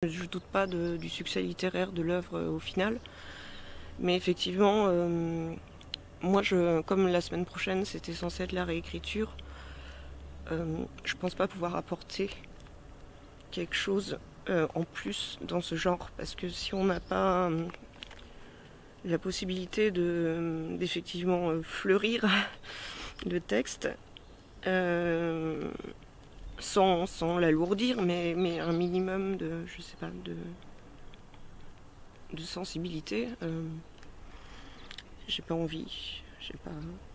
Je doute pas du succès littéraire de l'œuvre au final, mais effectivement, moi, comme la semaine prochaine c'était censé être la réécriture, je pense pas pouvoir apporter quelque chose en plus dans ce genre, parce que si on n'a pas la possibilité d'effectivement fleurir le texte, sans l'alourdir, mais un minimum de, je sais pas, de sensibilité, j'ai pas envie, j'ai pas.